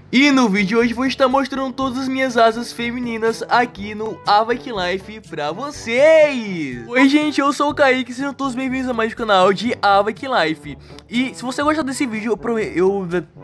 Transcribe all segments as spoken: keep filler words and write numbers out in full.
E no vídeo de hoje vou estar mostrando todas as minhas asas femininas aqui no Avak Life pra vocês. Oi gente, eu sou o Kaique, sejam todos bem-vindos a mais um canal de Avak Life. E se você gostar desse vídeo, eu prometo... Eu...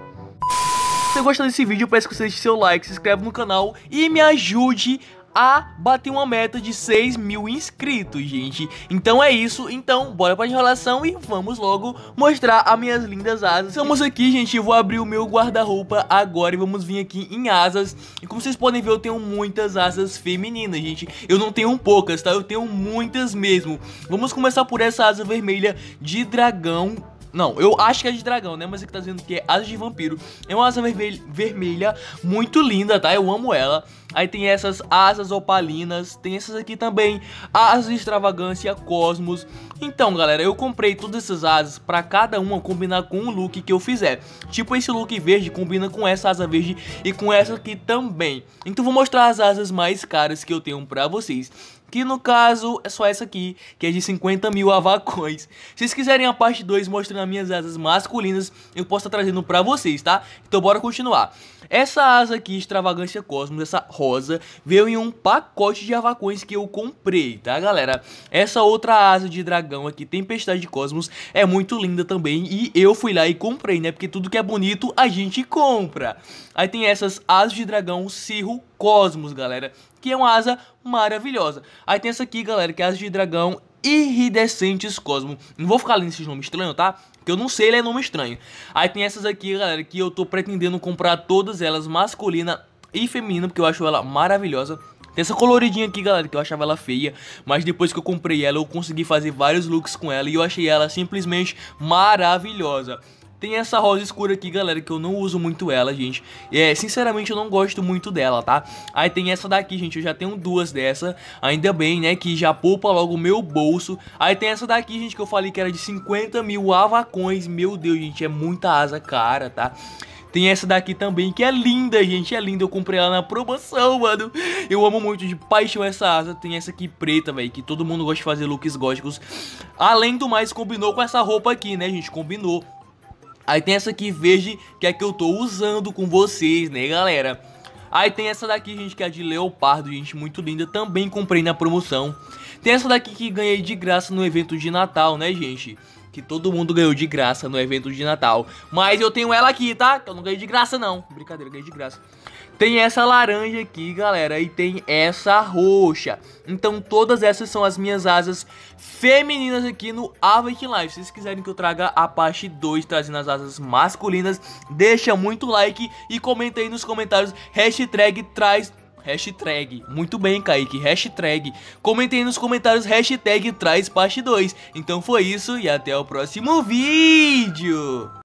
Se você gostar desse vídeo, eu peço que você deixe seu like, se inscreva no canal e me ajude a bater uma meta de seis mil inscritos, gente. Então é isso, então bora pra enrolação e vamos logo mostrar as minhas lindas asas. Estamos aqui, gente, eu vou abrir o meu guarda-roupa agora e vamos vir aqui em asas. E como vocês podem ver, eu tenho muitas asas femininas, gente. Eu não tenho poucas, tá? Eu tenho muitas mesmo. Vamos começar por essa asa vermelha de dragão. Não, eu acho que é de dragão, né? Mas aqui tá dizendo que é asa de vampiro. É uma asa vermelha, vermelha muito linda, tá? Eu amo ela. Aí tem essas asas opalinas. Tem essas aqui também, asas de extravagância, cosmos. Então, galera, eu comprei todas essas asas pra cada uma combinar com o look que eu fizer. Tipo, esse look verde combina com essa asa verde e com essa aqui também. Então vou mostrar as asas mais caras que eu tenho pra vocês. Que no caso é só essa aqui, que é de cinquenta mil avacões. Se vocês quiserem a parte dois mostrando as minhas asas masculinas, eu posso estar trazendo pra vocês, tá? Então bora continuar. Essa asa aqui, extravagância cosmos, essa rosa, veio em um pacote de avacões que eu comprei, tá, galera? Essa outra asa de dragão aqui, tempestade de cosmos, é muito linda também. E eu fui lá e comprei, né? Porque tudo que é bonito, a gente compra. Aí tem essas asas de dragão Cirro Cosmos, galera, que é uma asa maravilhosa. Aí tem essa aqui, galera, que é a asa de dragão Iridescentes Cosmo. Não vou ficar lendo esses nomes estranhos, tá? Porque eu não sei ler nome estranho. Aí tem essas aqui, galera, que eu tô pretendendo comprar todas elas, masculina e feminina, porque eu acho ela maravilhosa. Tem essa coloridinha aqui, galera, que eu achava ela feia, mas depois que eu comprei ela, eu consegui fazer vários looks com ela e eu achei ela simplesmente maravilhosa. Tem essa rosa escura aqui, galera, que eu não uso muito ela, gente. É, sinceramente, eu não gosto muito dela, tá? Aí tem essa daqui, gente, eu já tenho duas dessa. Ainda bem, né, que já poupa logo o meu bolso. Aí tem essa daqui, gente, que eu falei que era de cinquenta mil avacões. Meu Deus, gente, é muita asa cara, tá? Tem essa daqui também, que é linda, gente, é linda. Eu comprei ela na promoção, mano. Eu amo muito de paixão essa asa. Tem essa aqui preta, velho, que todo mundo gosta de fazer looks góticos. Além do mais, combinou com essa roupa aqui, né, gente, combinou. Aí tem essa aqui verde, que é que eu tô usando com vocês, né, galera? Aí tem essa daqui, gente, que é de leopardo, gente, muito linda. Também comprei na promoção. Tem essa daqui que ganhei de graça no evento de Natal, né, gente? Que todo mundo ganhou de graça no evento de Natal. Mas eu tenho ela aqui, tá? Que eu não ganhei de graça, não. Brincadeira, ganhei de graça. Tem essa laranja aqui, galera, e tem essa roxa. Então todas essas são as minhas asas femininas aqui no Avak Life. Se vocês quiserem que eu traga a parte dois, trazendo as asas masculinas, deixa muito like e comenta aí nos comentários, hashtag traz... Hashtag, muito bem, Kaique, hashtag. Comentem aí nos comentários, hashtag traz parte dois. Então foi isso e até o próximo vídeo.